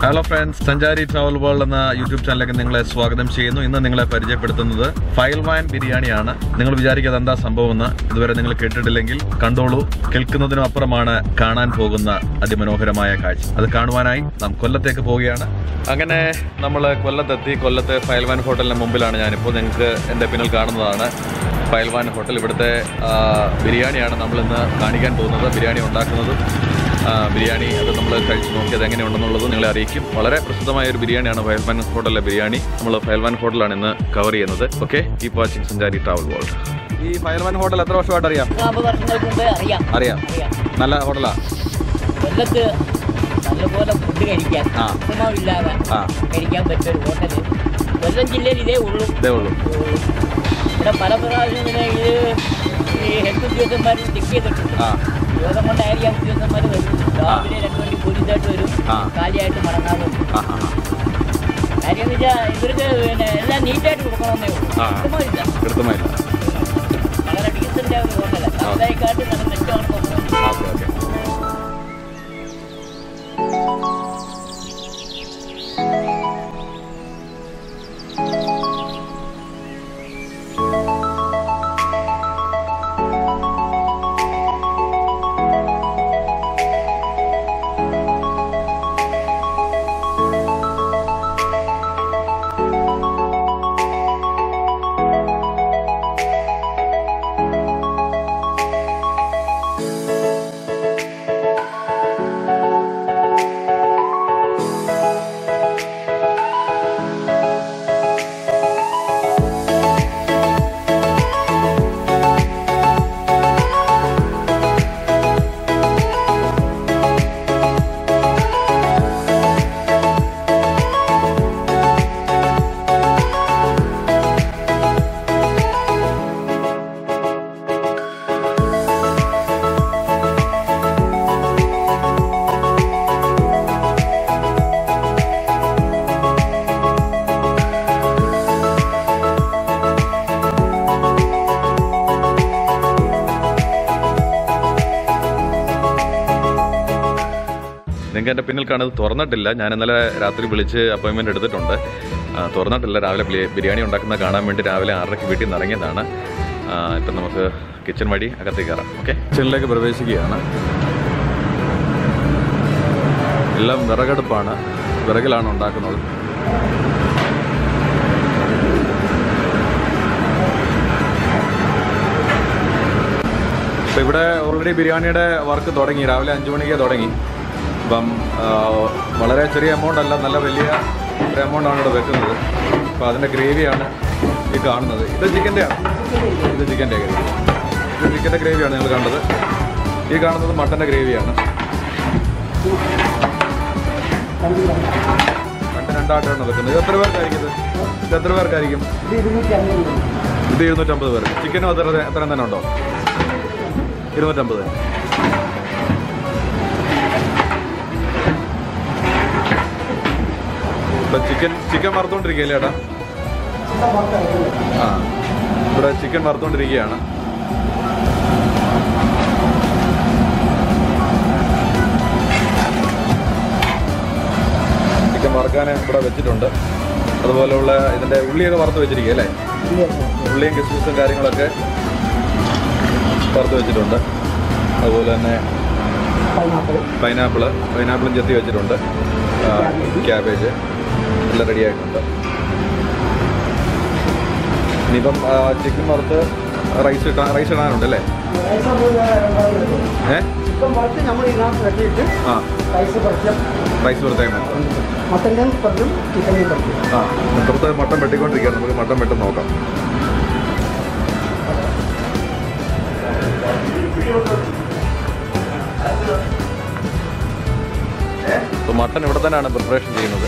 Hello friends, Sanchari travel world എന്ന YouTube ചാനലിലേക്ക് നിങ്ങളെ സ്വാഗതം ചെയ്യുന്നു. ഇന്ന് നിങ്ങളെ പരിചയപ്പെടുത്തുന്നത് ഫയൽവാൻ ബിരിയാണിയാണ്. നിങ്ങൾ വിചാരിക്കാതെ എന്താ സംഭവം എന്ന് ഇതുവരെ നിങ്ങൾ കേട്ടിട്ടില്ലെങ്കിൽ കണ്ടോളൂ. കേൾക്കുന്നതിനും അപ്പുറമാണ് കാണാൻ പോകുന്ന അതിമനോഹരമായ കാഴ്ച. അത് കാണുവാനായി നാം കൊല്ലത്തേക്ക് പോവുകയാണ്. അങ്ങനെ നമ്മൾ കൊല്ലത്തെത്തി. കൊല്ലത്തെ ഫയൽവാൻ ഹോട്ടലിന് മുമ്പിലാണ് ഞാനിപ്പോൾ. നിങ്ങൾക്ക് എൻ്റെ പിന്നിൽ കാണുന്നതാണ് ഫയൽവാൻ ഹോട്ടൽ. ഇവിടുത്തെ ബിരിയാണിയാണ് നമ്മളിന്ന് കാണിക്കാൻ പോകുന്നത്. ബിരിയാണി ഉണ്ടാക്കുന്നതും ബിരിയാണി അത് നമ്മൾ കഴിച്ച് നോക്കിയത് എങ്ങനെയുണ്ടെന്നുള്ളത് നിങ്ങളെ അറിയിക്കും. വളരെ പ്രസിദ്ധമായ ഒരു ബിരിയാണിയാണ് ഫയൽവാൻ ഹോട്ടലിലെ ബിരിയാണി. നമ്മൾ ഫയൽവാൻ ഹോട്ടലാണ് ഇന്ന് കവർ ചെയ്യുന്നത്. Okay, keep watching Sanchari travel world. ഈ ഫയൽവാൻ ഹോട്ടൽ എത്ര വർഷമായിട്ട് അറിയാം? അറിയാം. നല്ല ഹോട്ടലാണ്. കൊല്ലത്ത് നല്ലപോലെ ഫുഡ് കഴിക്കാൻ ഇല്ലാതെ കഴിക്കാൻ പറ്റിയ ഒരു ഹോട്ടല് കൊല്ലം ജില്ലയിൽ ഇതേ ഉള്ളൂ. ഇവിടെ പല പ്രാവശ്യം ഇത് ഈ ഹെൽത്ത് ഉദ്യോഗസ്ഥന്മാരും ചെക്ക് ചെയ്തിട്ടുണ്ട്. യോഗം കൊണ്ടായിരിക്കാം ഉദ്യോഗസ്ഥന്മാർ വരുന്നത്. രാവിലെ 2 മണി പോലീസായിട്ട് വരും, കാലിയായിട്ട് മടങ്ങാതെ. കാര്യം എന്ന് വെച്ചാൽ ഇവർക്ക് പിന്നെ എല്ലാം നീറ്റായിട്ട് കൊടുക്കണമെന്നേ ഉള്ളൂ. കൃത്യമായില്ല. വളരെ ഡീസൻ്റ് ആയ ഒരു ഹോട്ടലാണ്. സമുദായക്കാട്ട് നല്ല മെച്ചമാണ് തോന്നുന്നത്. നിങ്ങൾക്ക് എൻ്റെ പിന്നിൽ കാണുന്നത് തുറന്നിട്ടില്ല. ഞാൻ ഇന്നലെ രാത്രി വിളിച്ച് അപ്പോയിൻമെൻറ്റ് എടുത്തിട്ടുണ്ട്. തുറന്നിട്ടില്ല. രാവിലെ ബിരിയാണി ഉണ്ടാക്കുന്ന കാണാൻ വേണ്ടി രാവിലെ 6:30 വീട്ടിൽ നിന്ന് ഇറങ്ങിയതാണ്. ഇപ്പം നമുക്ക് കിച്ചൺ വഴി അകത്തേക്ക് കയറാം. ഓക്കെ, കിച്ചണിലേക്ക് പ്രവേശിക്കുകയാണ്. എല്ലാം വിറകടുപ്പാണ്, വിറകിലാണ് ഉണ്ടാക്കുന്നത്. അപ്പോൾ ഇവിടെ ഓൾറെഡി ബിരിയാണിയുടെ വർക്ക് തുടങ്ങി. രാവിലെ 5 മണിക്ക് തുടങ്ങി. അപ്പം വളരെ ചെറിയ എമൗണ്ട് അല്ല, നല്ല വലിയ ഒരു എമൗണ്ടാണ് ഇവിടെ വെക്കുന്നത്. അപ്പോൾ അതിൻ്റെ ഗ്രേവിയാണ് ഈ കാണുന്നത്. ഇത് ചിക്കൻ്റെയാണ്. ഇത് ചിക്കൻ്റെ ഗ്രേവിയാണ് നിങ്ങൾ കണ്ടത്. ഈ കാണുന്നത് മട്ടൻ്റെ ഗ്രേവിയാണ്. രണ്ടായിട്ടാണ് വെക്കുന്നത്. ഇത് എത്ര പേർക്കായിരിക്കും? ഇത് എത്ര പേർക്കായിരിക്കും? ഇത് 250 പേർക്ക്. ചിക്കനും എത്ര തന്നെ ഉണ്ടോ? 250. ചിക്കൻ വറുത്തോണ്ടിരിക്കുകയല്ലേ ഏട്ടാ? ഇവിടെ ചിക്കൻ വറുത്തോണ്ടിരിക്കുകയാണ്. ചിക്കൻ വറുക്കാൻ ഇവിടെ വെച്ചിട്ടുണ്ട്. അതുപോലെയുള്ള ഇതിൻ്റെ ഉള്ളിയൊക്കെ വറുത്ത് വെച്ചിരിക്കുക അല്ലേ? ഉള്ളിയും കിസ്മിസും കാര്യങ്ങളൊക്കെ വറുത്ത് വെച്ചിട്ടുണ്ട്. അതുപോലെ തന്നെ പൈനാപ്പിളും ചെത്തി വെച്ചിട്ടുണ്ട്. ക്യാബേജ് എല്ലാം റെഡി ആയിട്ടുണ്ട്. ഇനിയിപ്പം ചിക്കൻ വറുത്ത് റൈസ് ഇടാനുണ്ട് അല്ലേ? റൈസ് വറുത്തേക്കണം. പുറത്ത് മട്ടൻ വെട്ടിക്കൊണ്ടിരിക്കുകയാണ്. നമുക്ക് മട്ടൻ വെട്ടി നോക്കാം. മട്ടൻ ഇവിടെ തന്നെയാണ് പ്രിപ്പറേഷൻ ചെയ്യുന്നത്.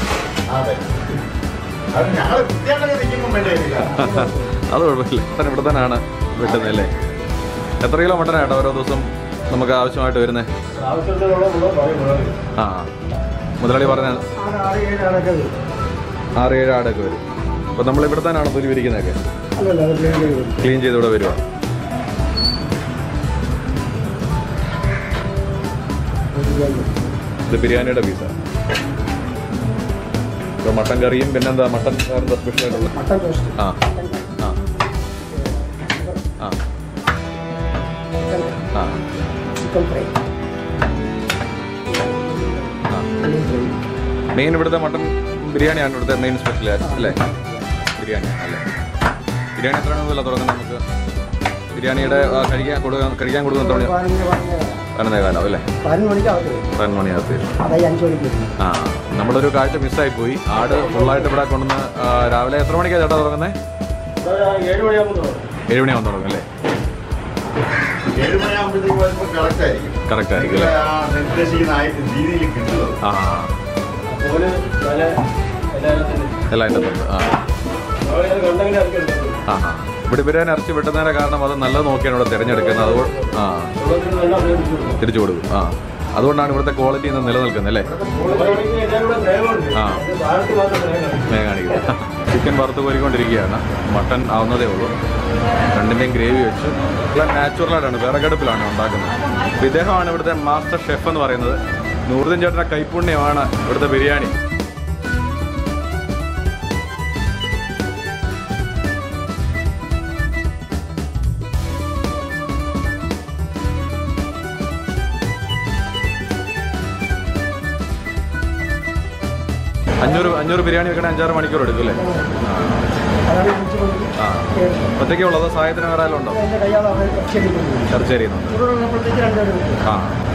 അത് കുഴപ്പമില്ല. മട്ടൻ ഇവിടെ തന്നെയാണ് വെട്ടുന്നത് അല്ലേ? എത്ര കിലോ മട്ടനായിട്ടോ ഓരോ ദിവസം നമുക്ക് ആവശ്യമായിട്ട് വരുന്നത്? മുതലാളി പറഞ്ഞാൽ 6-7 ആടൊക്കെ വരും. അപ്പോൾ നമ്മൾ ഇവിടെ തന്നെയാണ് തൊലി വിരിക്കുന്നതൊക്കെ? ക്ലീൻ ചെയ്ത് ഇവിടെ വരുവാ. ഇത് ബിരിയാണിയുടെ പീസാണ്. മട്ടൻ കറിയും പിന്നെന്താ മട്ടൻ വേറെന്താ സ്പെഷ്യൽ ആയിട്ടുള്ള മട്ടൻ ടോസ്റ്റ്. ആ ആ ആ ആ ചിക്കൻ ഫ്രൈ. മെയിൻ ഇവിടുത്തെ മട്ടൻ ബിരിയാണിയാണ് ഇവിടുത്തെ മെയിൻ സ്പെഷ്യൽ അല്ലേ? ബിരിയാണി അല്ലേ? ബിരിയാണി എത്ര മണിമുതല തുടങ്ങുന്നത് നമുക്ക്? ബിരിയാണിയുടെ കഴിക്കാൻ കൊടുക്കുന്ന എത്ര മണി? 11 കാലം അല്ലേ? 11 മണിയാകത്ത്. ആ നമ്മളൊരു കാഴ്ച മിസ്സായി പോയി. ആട് ഫുള്ളായിട്ട് ഇവിടെ കൊണ്ടുവന്ന് രാവിലെ എത്ര മണിക്കാണ് ചേട്ടാ തുടങ്ങുന്നത്? 7 മണിയാകുമ്പോൾ തുടങ്ങും അല്ലേ? കറക്റ്റ് ആയിരിക്കും അല്ലേ? ആ എല്ലാം ഉണ്ട്. ആ ആ ഇവിടെ ബിരിയാണി ഇറച്ചി വെട്ടുന്നതിൻ്റെ കാരണം അത് നല്ലത് നോക്കിയാണ് ഇവിടെ തിരഞ്ഞെടുക്കുന്നത്. അതുകൊണ്ട് ആ തിരിച്ചു കൊടുക്കും. ആ അതുകൊണ്ടാണ് ഇവിടുത്തെ ക്വാളിറ്റി ഇന്ന് നിലനിൽക്കുന്നത് അല്ലേ? ആ കാണിക്കുന്നത്. ചിക്കൻ വറുത്ത് കോരിക്കൊണ്ടിരിക്കുകയാണ്. മട്ടൻ ആവുന്നതേ ഉള്ളൂ. രണ്ടിൻ്റെയും ഗ്രേവി വെച്ച് എല്ലാം നാച്ചുറലായിട്ടാണ്, വിറകടുപ്പിലാണ് ഉണ്ടാക്കുന്നത്. അപ്പോൾ ഇദ്ദേഹമാണ് ഇവിടുത്തെ മാസ്റ്റർ ഷെഫ് എന്ന് പറയുന്നത്. നൂറുദ്ദീൻ ചേട്ടൻ്റെ കൈപ്പുണ്യമാണ് ഇവിടുത്തെ ബിരിയാണി. അഞ്ഞൂറ് ബിരിയാണി വെക്കണേ 5-6 മണിക്കൂർ എടുക്കും അല്ലേ? ആ ഒറ്റയ്ക്കേ ഉള്ളൂ? അതോ സഹായത്തിന് വേറെ ആരും ഉണ്ടോ? ചർച്ച ചെയ്യുന്നുണ്ട്. ആ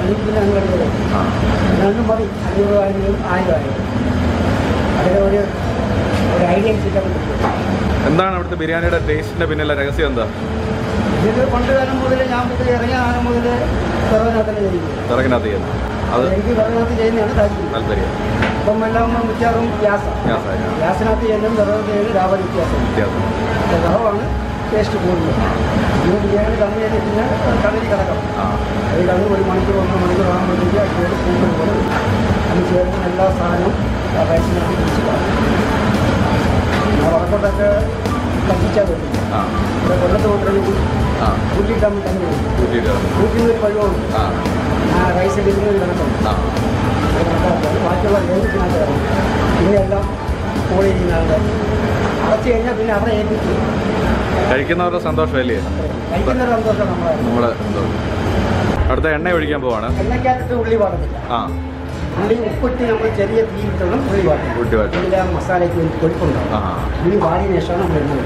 എന്താണ് അവിടുത്തെ ബിരിയാണിയുടെ ടേസ്റ്റിന്റെ പിന്നിലെ രഹസ്യം എന്താ? ഇത് പണ്ടുകാലം മുതൽ ഞാൻ ഇറങ്ങിയ കാലം മുതൽ വിറകിനകത്ത് ചെയ്യുന്നത്. അത് എനിക്ക് വിറകിനകത്ത് ചെയ്യുന്നതാണ് താല്പര്യം. ഇപ്പം എല്ലാം മിക്കവാറും ഗ്യാസിനകത്ത് ചെയ്യുന്നതും വിറകത്ത് ചെയ്യുന്നതും രാവിലെ വ്യത്യാസം. വിറവാണ് ടേസ്റ്റ് കൂടുതൽ. ഇത് ബിരിയാണി തന്നു കഴിഞ്ഞാൽ പിന്നെ കടലിൽ കിടക്കണം. അത് കടന്ന് 1 മണിക്കൂർ 1 മണിക്കൂർ ആകുമ്പോഴത്തേക്ക് അതിനോട് കൂടുതൽ പോലെ അതിന് ചേർക്കുന്ന എല്ലാ സാധനവും റൈസിനകത്ത് തിരിച്ച് കാണും. വറക്കോട്ടൊക്കെ കത്തിച്ചാൽ വരും. ഇവിടെ കൊല്ലത്ത് കൊണ്ടുവരുന്നത് കൂട്ടിയിട്ടാൽ കൂട്ടിന്നൊരു കഴിവുണ്ട്. റൈസ് എടുക്കുന്നൊരു കണക്കുണ്ട്. ബാക്കിയുള്ള കേന്ദ്രത്തിനകത്ത് കയറും. ഇവയെല്ലാം ഫോളോ ചെയ്യുന്നതാണ്. അടച്ചു കഴിഞ്ഞാൽ പിന്നെ അവിടെ ഏൽപ്പിക്കും. കഴിക്കുന്നവരുടെ സന്തോഷമല്ലേ? കഴിക്കുന്നവരുടെ സന്തോഷം നമ്മളെ. അടുത്ത എണ്ണ ഒഴിക്കാൻ പോവാണ്. എണ്ണയ്ക്കകത്തിട്ട് ഉള്ളി പാടുന്നില്ല. ഉള്ളി ഉപ്പിട്ട് നമ്മൾ ചെറിയ തീയിട്ടാണ് ഉള്ളി പാടുന്നത്. ഇതിലെ മസാലയ്ക്ക് വേണ്ടി കൊഴുപ്പുണ്ടാവും. ഉള്ളി വാടിയതിനു ശേഷമാണ് നമ്മൾ എണ്ണ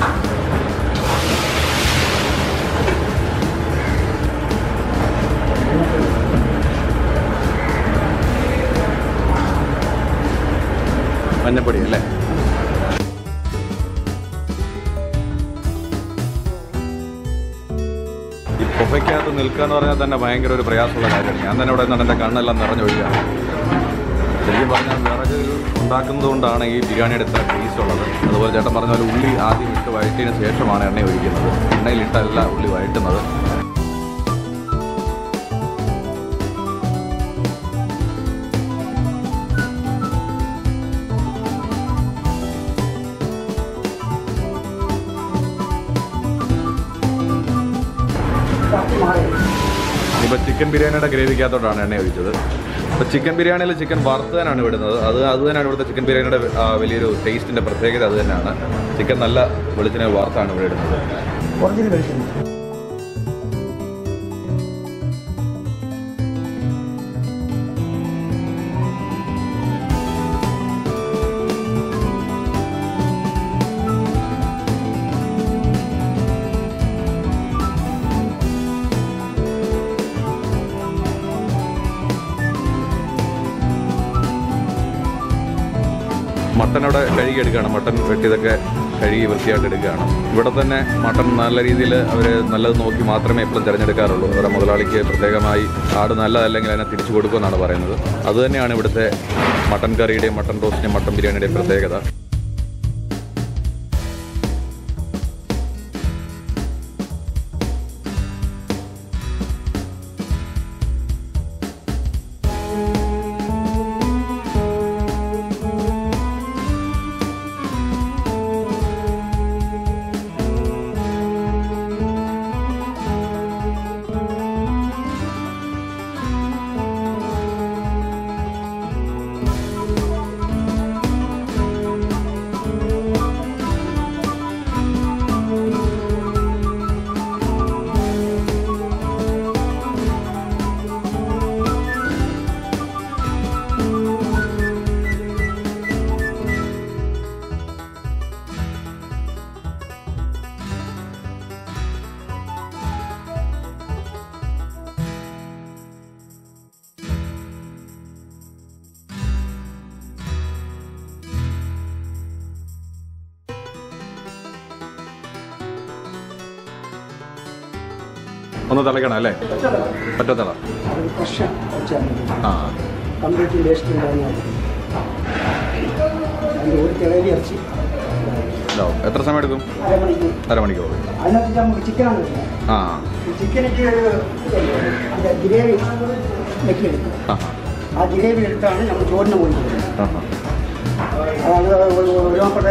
മഞ്ഞപ്പൊടി അല്ലേ? ഈ പുകയ്ക്കകത്ത് നിൽക്കുക എന്ന് പറഞ്ഞാൽ തന്നെ ഭയങ്കര ഒരു പ്രയാസമുള്ള കാര്യമാണ്. ഞാൻ തന്നെ ഇവിടെ നിന്നാണ് എൻ്റെ കണ്ണെല്ലാം നിറഞ്ഞൊഴിക്കുകയാണ്. ശരിക്കും പറഞ്ഞാൽ വിറക് ഉണ്ടാക്കുന്നത് കൊണ്ടാണ് ഈ ബിരിയാണിയുടെ ഇത്ര ടേസ്റ്റ് ഉള്ളത്. അതുപോലെ ചേട്ടൻ പറഞ്ഞ പോലെ ഉള്ളി ആദ്യം ഇട്ട് വഴറ്റിയതിന് ശേഷമാണ് എണ്ണ ഒഴിക്കുന്നത്. എണ്ണയിലിട്ടല്ല ഉള്ളി വഴറ്റുന്നത്. ഇപ്പോൾ ചിക്കൻ ബിരിയാണിയുടെ ഗ്രേവിക്കകത്തോട്ടാണ് എണ്ണ ഒഴിച്ചത്. അപ്പോൾ ചിക്കൻ ബിരിയാണിയിൽ ചിക്കൻ വറുത്തതിനാണ് വിടുന്നത്. അത് തന്നെയാണ് ഇവിടുത്തെ ചിക്കൻ ബിരിയാണിയുടെ വലിയൊരു ടേസ്റ്റിൻ്റെ പ്രത്യേകത. അത് തന്നെയാണ് ചിക്കൻ നല്ല വെളിച്ചെണ്ണ വറുത്താണ് ഇവിടെ ഇടുന്നത്. ഒറിജിനൽ വെളിച്ചെണ്ണ. മട്ടൻ അവിടെ കഴുകിയെടുക്കുകയാണ്. മട്ടൻ വെട്ടിയതൊക്കെ കഴുകി വൃത്തിയായിട്ട് എടുക്കുകയാണ്. ഇവിടെ തന്നെ മട്ടൻ നല്ല രീതിയിൽ അവർ നല്ലത് നോക്കി മാത്രമേ എപ്പോഴും തിരഞ്ഞെടുക്കാറുള്ളൂ. അവരുടെ മുതലാളിക്ക് പ്രത്യേകമായി ആട് നല്ലതല്ലെങ്കിൽ അതിനെ തിരിച്ചു കൊടുക്കുമെന്നാണ് പറയുന്നത്. അതുതന്നെയാണ് ഇവിടുത്തെ മട്ടൻ കറിയുടെയും മട്ടൻ റോസ്റ്റിൻ്റെയും മട്ടൻ ബിരിയാണിയുടെയും പ്രത്യേകത. ഒന്ന് തിളയ്ക്കണം അല്ലേ? പറ്റത്തള. ആ കംപ്ലീറ്റ് ടേസ്റ്റ് ഉണ്ടാകുന്ന ഒരു തിളവി ഇറച്ചി. എത്ര സമയം എടുക്കും? അരമണിക്കൂർ. അതിനകത്ത് നമുക്ക് ചിക്കനാണ്. ആ ചിക്കനൊക്കെ ഗ്രേവി വെക്കിയെടുക്കും. ആ ഗ്രേവി എടുത്താണ് നമ്മൾ ചോറിന് പോയിട്ടുള്ളത്. അതാണ് ഒരുപാട്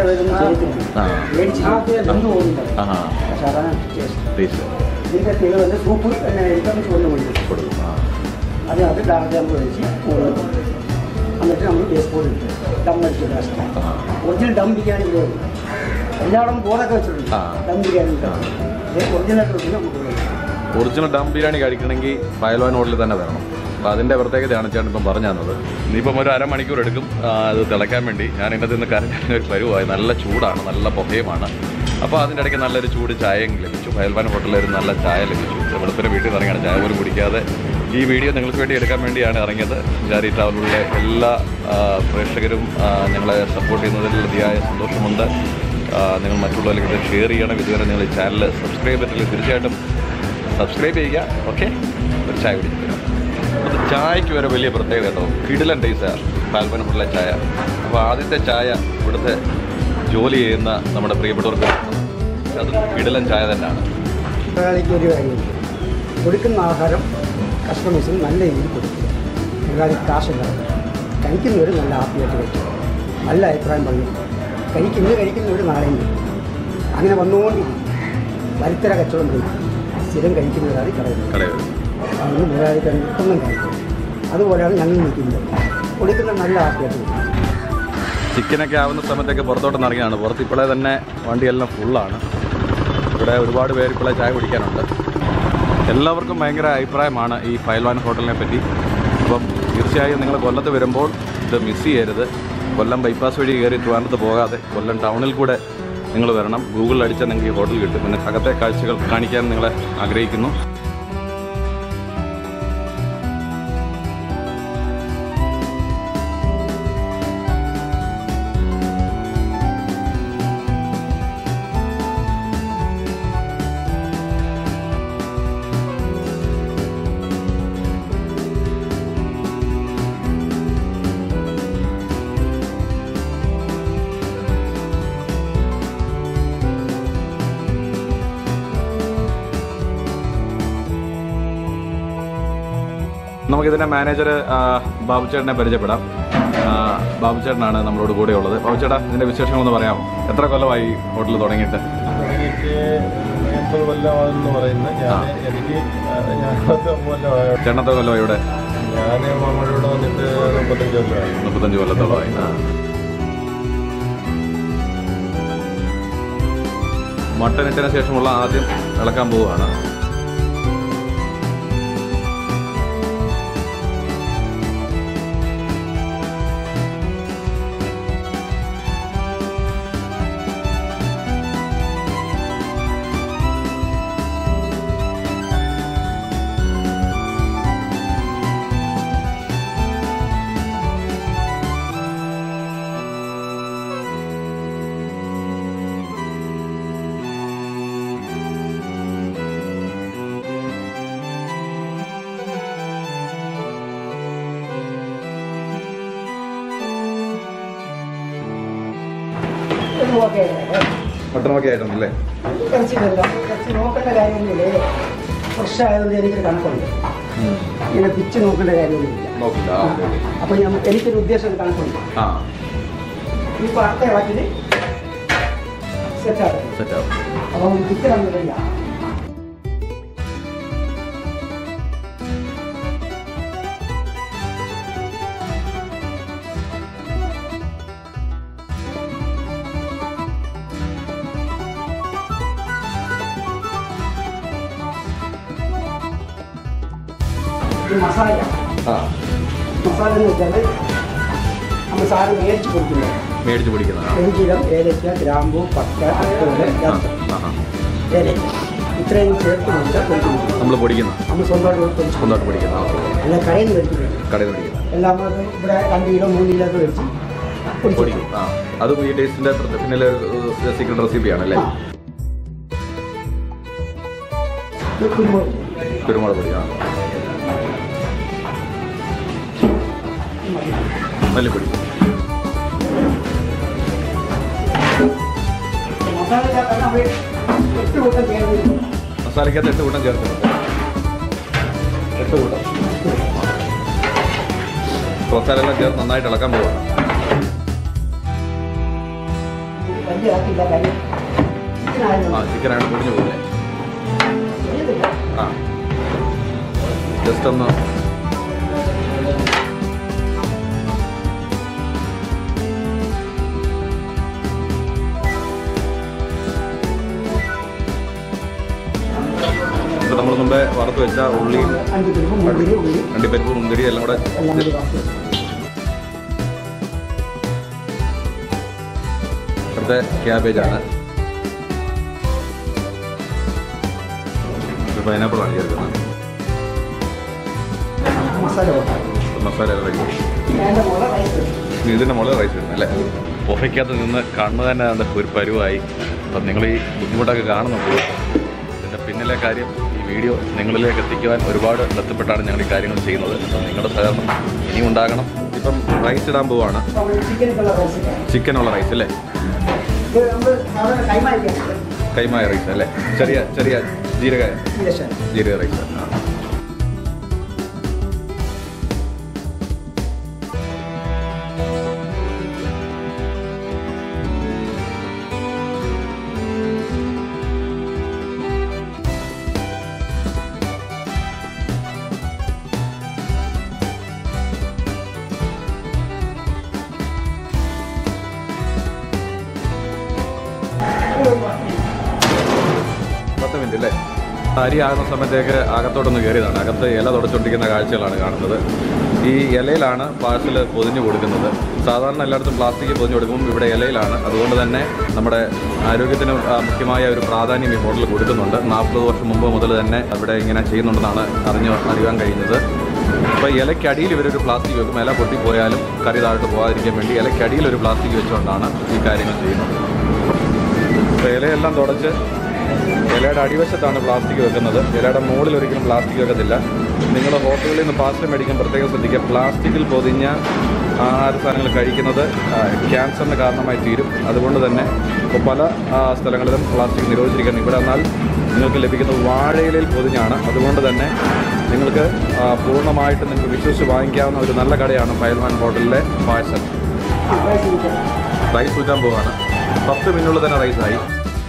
ബന്ധു പോകുന്നുണ്ട്. പക്ഷെ അതാണ് ടേസ്റ്റ്. ഇതിൻ്റെ തെളിവ് സൂപ്പ് തന്നെ എടുത്താണ് ചോറിന് പോയിട്ട് അത് നമ്മൾ കഴിച്ച് എന്നിട്ട് നമ്മൾ ബേസ് ബോർഡ് ഇട്ട് ഡം അടിച്ചു. ഒറിജിനൽ ഡം ബിരിയാണി ഗ്രേവി എല്ലായിടം ബോർഡൊക്കെ വെച്ചിട്ടുണ്ട്. ഡം ബിരിയാണി ഒറിജിനലായിട്ട് നമുക്ക് ഒറിജിനൽ ദം ബിരിയാണി കഴിക്കണമെങ്കിൽ ഫയൽവാൻ ഹോട്ടലിൽ തന്നെ വരണം. അപ്പോൾ അതിൻ്റെ പ്രത്യേകതയാണ് ചേട്ടൻ ഇപ്പം പറഞ്ഞു തന്നത്. ഇനിയിപ്പം ഒരു അരമണിക്കൂർ എടുക്കും അത് തിളയ്ക്കാൻ വേണ്ടി. ഞാൻ ഇതിനകത്ത് നിന്ന് കരഞ്ഞൊരു പരുവായി. നല്ല ചൂടാണ്, നല്ല പുകയുമാണ്. അപ്പോൾ അതിൻ്റെ ഇടയ്ക്ക് നല്ലൊരു ചൂട് ചായയും ലഭിച്ചു. ഫയൽവാൻ ഹോട്ടലിൽ ഒരു നല്ല ചായ ലഭിച്ചു. വെളുപ്പിന് വീട്ടിൽ നിന്ന് ഇറങ്ങിയാണ്, ചായ പോലും കുടിക്കാതെ ഈ വീഡിയോ നിങ്ങൾക്ക് വേണ്ടി എടുക്കാൻ വേണ്ടിയാണ് ഇറങ്ങിയത്. ജാരി ട്രാവലിലെ എല്ലാ പ്രേക്ഷകരും ഞങ്ങളെ സപ്പോർട്ട് ചെയ്യുന്നതിൽ അതിയായ സന്തോഷമുണ്ട്. നിങ്ങൾ മറ്റുള്ളവർക്ക് ഷെയർ ചെയ്യണം. ഇതുവരെ നിങ്ങൾ ഈ ചാനൽ സബ്സ്ക്രൈബ് ചെയ്തിട്ടില്ല, തീർച്ചയായിട്ടും സബ്സ്ക്രൈബ് ചെയ്യുക. ഓക്കെ, ഒരു ചായ കുടിച്ചിട്ട് അത് ചായയ്ക്ക് വരെ വലിയ പ്രത്യേകത കേട്ടോ. കിടിലൻ ടേസ്റ്റാണ് ഫയൽവാൻ ഹോട്ടലിലെ ചായ. അപ്പോൾ ആദ്യത്തെ ചായ ഇവിടുത്തെ ജോലി ചെയ്യുന്ന നമ്മുടെ പ്രിയപ്പെട്ടവർക്ക് അത് കിടിലൻ ചായ തന്നെയാണ്. ഒരു കാര്യം കൊടുക്കുന്ന ആഹാരം കസ്റ്റമേഴ്സിന് നല്ല രീതിയിൽ കൊടുക്കുക. മലയാളി കാശുണ്ടാവും. കഴിക്കുന്നവർ നല്ല ഹാപ്പിയായിട്ട് കഴിക്കും, നല്ല അഭിപ്രായം പറഞ്ഞു. കഴിക്കുന്നവർ നാളെയും അങ്ങനെ വന്നുകൊണ്ടിരിക്കും. വരുത്തര കച്ചവടം കഴിക്കും. സ്ഥിരം കഴിക്കുന്നവരാണ് കടയിൽ. അന്ന് മുതലാളിക്ക് ഒന്നും കഴിക്കും. അതുപോലെയാണ് ഞങ്ങൾ നിൽക്കുന്നത്. കൊടുക്കുന്ന നല്ല ഹാപ്പിയായിട്ട് കഴിക്കും. ചിക്കനൊക്കെ ആവുന്ന സമയത്തൊക്കെ പുറത്തോട്ട് ഇറങ്ങിയാണ്. പുറത്ത് ഇപ്പോഴേ തന്നെ വണ്ടിയെല്ലാം ഫുള്ളാണ്. ഇവിടെ ഒരുപാട് പേര് ഇപ്പോഴേ ചായ കുടിക്കാനുണ്ട്. എല്ലാവർക്കും ഭയങ്കര അഭിപ്രായമാണ് ഈ ഫയൽവാൻ ഹോട്ടലിനെ പറ്റി. അപ്പം തീർച്ചയായും നിങ്ങൾ കൊല്ലത്ത് വരുമ്പോൾ ഇത് മിസ് ചെയ്യരുത്. കൊല്ലം ബൈപ്പാസ് വഴി കയറി ട്രിവാൻഡ്രത്ത് പോകാതെ കൊല്ലം ടൗണിൽ കൂടെ നിങ്ങൾ വരണം. ഗൂഗിളിൽ അടിച്ചാൽ നിങ്ങൾക്ക് ഈ ഹോട്ടൽ കിട്ടും. പിന്നെ അകത്തെ കാഴ്ചകൾ കാണിക്കാൻ നിങ്ങളെ ആഗ്രഹിക്കുന്നു. നമുക്കിതിൻ്റെ മാനേജർ ബാബുച്ചേട്ടനെ പരിചയപ്പെടാം. ബാബുച്ചേട്ടനാണ് നമ്മളോട് കൂടെ ഉള്ളത്. ബാബുച്ചേട്ടാ, ഇതിൻ്റെ വിശേഷങ്ങളൊന്ന് പറയാമോ? എത്ര കൊല്ലമായി ഹോട്ടൽ തുടങ്ങിയിട്ട്? 80 കൊല്ലമാണെന്ന് പറയുന്നത്. എനിക്ക് 80 കൊല്ലമായി ഇവിടെ. ഞാൻ മമ്മൂടെ വന്നിട്ട് 35 കൊല്ലത്തോളമായി. മട്ടൻ ഇട്ടതിന് ശേഷമുള്ള ആദ്യം ഇളക്കാൻ പോവുകയാണ്. മട്ടനൊക്കെ ആയിട്ടുണ്ടല്ലേ? ഇറച്ചി നോക്കേണ്ട കാര്യമൊന്നുമില്ലേ. ഫ്രഷ് ആയതുകൊണ്ട് എനിക്കൊരു കണക്കുണ്ട്. ഇങ്ങനെ പിച്ച് നോക്കേണ്ട കാര്യമൊന്നുമില്ല. അപ്പൊ എനിക്കൊരു ഉദ്ദേശം കണക്കുണ്ട്. ഇപ്പൊ അടുത്ത ഇളക്കിന് സെറ്റാകും. അപ്പം ചിക്കൻ അങ്ങ് കഴിയാം. മസാല എന്ന് വെച്ചാൽ നമ്മൾ സാധനം മേടിച്ച് പൊടിക്കുന്നത്. പെരുംജീരം, ഏലക്ക, ഗ്രാമ്പൂ, പട്ട, ഏലക്ക ഇത്രയും ചേർത്ത് നമ്മൾ പൊടിക്കുന്നത്. നമ്മൾ സ്വന്തമായിട്ട് പൊടിക്കുന്നത്. അല്ല കടയിൽ നിന്ന് മേടിക്കുന്നത്. എല്ലാം ഇവിടെ 2 കിലോ 3 കിലോ ഒക്കെ മേടിച്ച് പൊടിക്കും. അതും ഈ ടേസ്റ്റിന്റെ പിന്നിലെ സീക്രട്ട് റെസിപ്പിയാണല്ലേ? കുരുമുളക് കുരുമുളക് പൊടി. മല്ലിപ്പൊടി. മസാലയ്ക്കകത്ത് 8 കൂട്ടം ചേർക്കുന്നുണ്ട്. 8 കൂട്ടം മസാല എല്ലാം ചേർത്ത് നന്നായിട്ട് ഇളക്കാൻ പോവാണ്. ചിക്കനാണ് പൊടിഞ്ഞു പോലെ. ജസ്റ്റ് ഒന്ന് നമ്മൾ മുമ്പേ വറുത്ത് വെച്ച ഉള്ളിയും അണ്ടിപ്പരിപ്പ് മുന്തിരി എല്ലാം കൂടെ. ഇവിടുത്തെ ക്യാബേജാണ്. പൈനാപ്പിളാണ് ചേർക്കുന്നത്. മസാല ഇതിൻ്റെ മുകളിൽ റൈസ് ഇടുന്നത് അല്ലേ? പൊഹയ്ക്കകത്ത് നിന്ന് കണ്ണ് തന്നെ ഒരു പരുവായി. അപ്പം നിങ്ങൾ ഈ ബുദ്ധിമുട്ടൊക്കെ കാണുന്നുണ്ട്. ഇതിൻ്റെ പിന്നിലെ കാര്യം ഈ വീഡിയോ നിങ്ങളിലേക്ക് എത്തിക്കുവാൻ ഒരുപാട് ബന്ധപ്പെട്ടാണ് ഞങ്ങൾ ഈ കാര്യങ്ങൾ ചെയ്യുന്നത്. അപ്പം നിങ്ങളുടെ സഹകരണം ഇനിയും ഉണ്ടാകണം. ഇപ്പം റൈസ് ഇടാൻ പോവാണ്. ചിക്കനുള്ള റൈസ് അല്ലേ? കൈമായ റൈസ് അല്ലേ? ചെറിയ ചെറിയ ജീരക റൈസ്. അല്ലേ? അരി ആകുന്ന സമയത്തേക്ക് അകത്തോട്ടൊന്ന് കയറിയതാണ്. അകത്ത് ഇല തുടച്ചുകൊണ്ടിരിക്കുന്ന കാഴ്ചകളാണ് കാണുന്നത്. ഈ ഇലയിലാണ് പാഴ്സൽ പൊതിഞ്ഞു കൊടുക്കുന്നത്. സാധാരണ എല്ലായിടത്തും പ്ലാസ്റ്റിക് പൊതിഞ്ഞു കൊടുക്കുമ്പോൾ ഇവിടെ ഇലയിലാണ്. അതുകൊണ്ട് തന്നെ നമ്മുടെ ആരോഗ്യത്തിന് മുഖ്യമായ ഒരു പ്രാധാന്യം ഈ ഹോട്ടലിൽ കൊടുക്കുന്നുണ്ട്. 40 വർഷം മുമ്പ് മുതൽ തന്നെ ഇവിടെ ഇങ്ങനെ ചെയ്യുന്നുണ്ടെന്നാണ് അറിയാൻ കഴിയുന്നത്. അപ്പോൾ ഇലയ്ക്കടിയിൽ ഇവരൊരു പ്ലാസ്റ്റിക് വെക്കും. ഇല പൊട്ടിപ്പോയാലും കറി താഴോട്ട് പോകാതിരിക്കാൻ വേണ്ടി ഇലയ്ക്കടിയിൽ ഒരു പ്ലാസ്റ്റിക് വെച്ചുകൊണ്ടാണ് ഈ കാര്യങ്ങൾ ചെയ്യുന്നത്. അപ്പോൾ ഇലയെല്ലാം തുടച്ച് ഇലയുടെ അടിവശത്താണ് പ്ലാസ്റ്റിക് വെക്കുന്നത്. ഇലയുടെ മുകളിൽ ഒരിക്കലും പ്ലാസ്റ്റിക് വെക്കത്തില്ല. നിങ്ങൾ ഹോട്ടലുകളിൽ നിന്ന് പാർസൽ മേടിക്കാൻ പ്രത്യേകം ശ്രദ്ധിക്കുക. പ്ലാസ്റ്റിക്കിൽ പൊതിഞ്ഞ ആഹാര സാധനങ്ങൾ കഴിക്കുന്നത് ക്യാൻസറിന് കാരണമായി തീരും. അതുകൊണ്ട് തന്നെ ഇപ്പോൾ പല സ്ഥലങ്ങളിലും പ്ലാസ്റ്റിക് നിരോധിച്ചിരിക്കുകയാണ്. ഇവിടെ എന്നാൽ നിങ്ങൾക്ക് ലഭിക്കുന്നത് വാഴയിലയിൽ പൊതിഞ്ഞാണ്. അതുകൊണ്ട് തന്നെ നിങ്ങൾക്ക് പൂർണ്ണമായിട്ട് നിങ്ങൾക്ക് വിശ്വസിച്ച് വാങ്ങിക്കാവുന്ന ഒരു നല്ല കടയാണ് ഫയൽവാൻ ഹോട്ടലിലെ പാഴ്സൽ. റൈസ് ഊറ്റാൻ പോവാണ്. 10 മിനിറ്റുള്ളിൽ തന്നെ റൈസായി.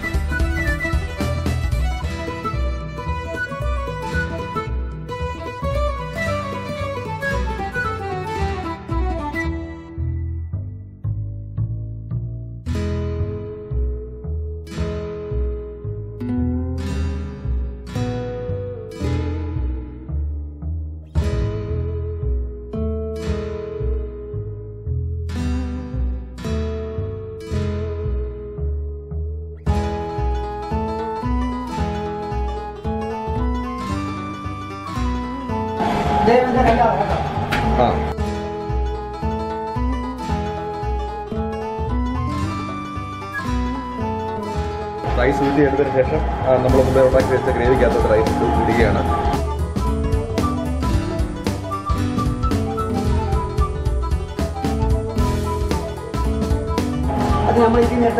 റൈസ് ഊറ്റി എടുത്തതിന് ശേഷം നമ്മൾ മുമ്പേ ഉണ്ടാക്കി വെച്ച ഗ്രേവിക്കകത്തോട്ട് റൈസ് ഇടുകയാണ്. അത് നമ്മൾ ഇതിനടുത്ത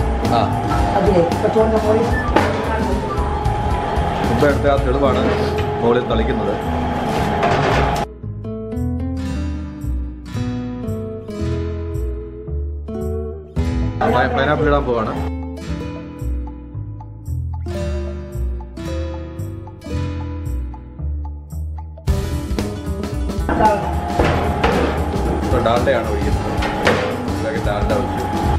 മുമ്പേ എടുത്ത ആ തെളിവാണ് മുകളിൽ തളിക്കുന്നത്. പൈനാപ്പിൾ ഇടാൻ പോവാണ്. ഡാൽഡയാണ് ഒഴിക്കുന്നത്. ഡാൽഡ ഒഴിച്ചു.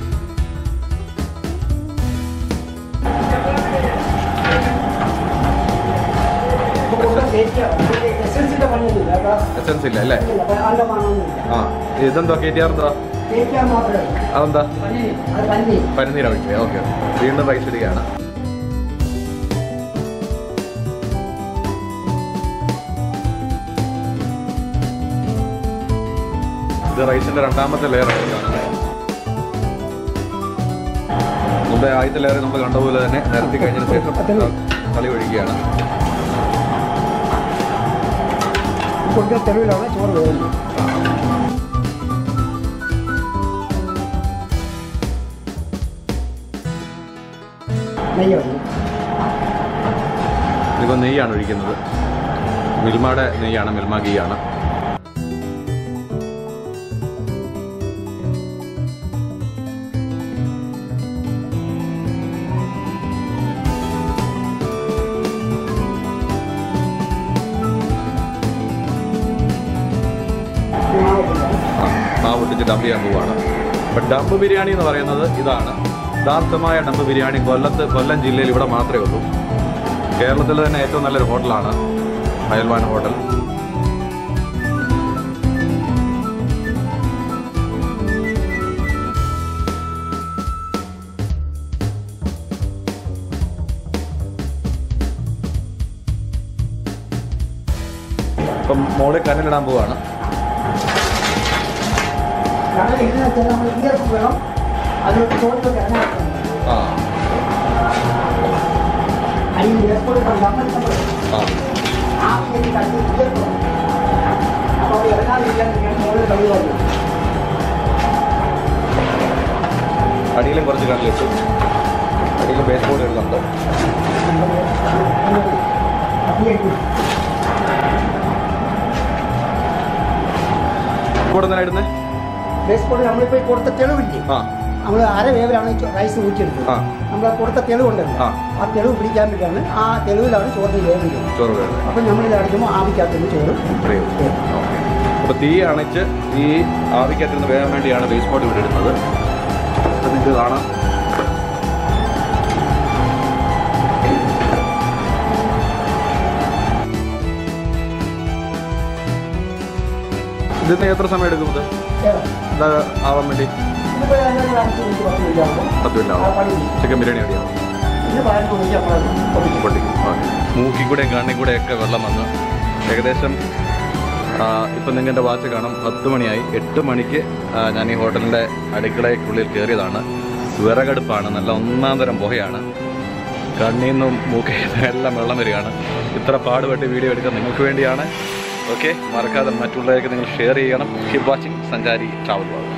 എസൻസ് ഇല്ല അല്ലേ? ആ ഇതെന്താ KTR എന്താ? അതെന്താ? പനിനീര ഒഴിച്ചേ. ഓക്കെ. വീണ്ടും റൈസ് ഇടുകയാണ്. ഇത് റൈസിന്റെ രണ്ടാമത്തെ ലെയറാണ് കാണുന്നത്. മുമ്പേ ആദ്യത്തെ ലെയർ നമ്മൾ കണ്ടപോലെ തന്നെ നിരത്തി കഴിഞ്ഞതിന് ശേഷം കളി ഒഴിക്കുകയാണ്. കൊടുക്കുന്ന തെളിവിലാണ് ചോറ് വേവുന്നത്. നെയ്യാണ്, ഇതിപ്പോൾ നെയ്യാണ് ഒഴിക്കുന്നത്. മിൽമയുടെ നെയ്യാണ്, മിൽമ ഗീയാണ്. പൊട്ടിച്ച് ഡംപ് ചെയ്യാൻ പോവുകയാണ്. അപ്പം ഡംപ് ബിരിയാണി എന്ന് പറയുന്നത് ഇതാണ്. യഥാർത്ഥമായ ഡംപ് ബിരിയാണി കൊല്ലം ജില്ലയിൽ ഇവിടെ മാത്രമേ ഉള്ളൂ. കേരളത്തിൽ തന്നെ ഏറ്റവും നല്ലൊരു ഹോട്ടലാണ് ഫയൽവാൻ ഹോട്ടൽ. ഇപ്പം മോളിൽ കനലിടാൻ പോവാണ്. നമ്മൾ ഈർപ്പം വേണം അതിലോട്ട് ചോറിലൊക്കെ ഇറങ്ങാൻ. അരിയും വേർപ്പോഴും അപ്പോൾ അത് ഇറങ്ങാതിരിക്കാൻ മുകളിൽ കഴിയുമല്ലോ. അടിയിലും കുറച്ച് കനലിട്ടു. അടിയിൽ ബേസ് ബോർഡ് ഇടുന്നുണ്ട്. കൂടെ തന്നെ ഇടുന്നേ ബേസ് ബോർഡ് നമ്മളിപ്പോൾ കൊടുത്ത തെളിവില്ലേ, നമ്മൾ അര വേവിലാണ് റൈസ് ഊറ്റിയെടുത്തത്. നമ്മൾ കൊടുത്ത തെളിവുണ്ടല്ലോ, ആ തെളിവ് പിടിക്കാൻ വേണ്ടിയാണ്, ആ തെളിവിലാണ് ചോറിന് വേവിക്കുന്നത്. അപ്പം നമ്മളിത് അടിക്കുമ്പോൾ ആവിക്കകത്തുനിന്ന് ചോറ്. അപ്പോൾ തീ അണച്ച് ഈ ആവിക്കകത്തുനിന്ന് വേകാൻ വേണ്ടിയാണ് ബേസ് ബോർഡ് ഇവിടെ ഇടുന്നത്. അത് നിങ്ങൾക്ക് കാണാം. ഇതിന് എത്ര സമയം എടുക്കും ഇത് എന്താ ആവാൻ വേണ്ടി? 10 മിനിറ്റ് ചിക്കൻ ബിരിയാണി അടിയാവും. പൊട്ടിക്കും. മൂക്കിൽ കൂടെയും കണ്ണിൽ കൂടെയൊക്കെ വെള്ളം വന്ന് ഏകദേശം ഇപ്പം നിങ്ങൾ എൻ്റെ വാച്ച് കാണാം 10 മണിയായി. 8 മണിക്ക് ഞാൻ ഈ ഹോട്ടലിൻ്റെ അടുക്കളയ്ക്കുള്ളിൽ കയറിയതാണ്. വിറകടുപ്പാണ്, നല്ല ഒന്നാം തരം പുകയാണ്. കണ്ണിൽ നിന്നും മൂക്കിൽ എല്ലാം വെള്ളം വരികയാണ്. ഇത്ര പാടുപെട്ട് വീഡിയോ എടുക്കാൻ നിങ്ങൾക്ക് വേണ്ടിയാണ്. ഓക്കെ, മറക്കാതെ മറ്റുള്ളവർക്ക് നിങ്ങൾ ഷെയർ ചെയ്യണം. Keep watching Sanchari travel vlog.